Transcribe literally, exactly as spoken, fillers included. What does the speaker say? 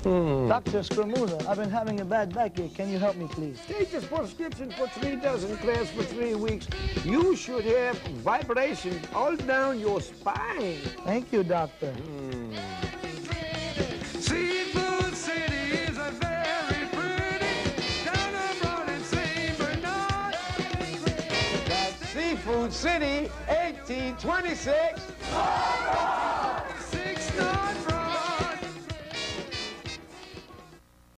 Hmm. Doctor Scramuzza, I've been having a bad backache. Can you help me, please? Take this prescription for three dozen class for three weeks. You should have vibration all down your spine. Thank you, doctor. Mm. Seafood City is a very pretty town abroad in Saint Bernard. That's Seafood City, eighteen twenty-six.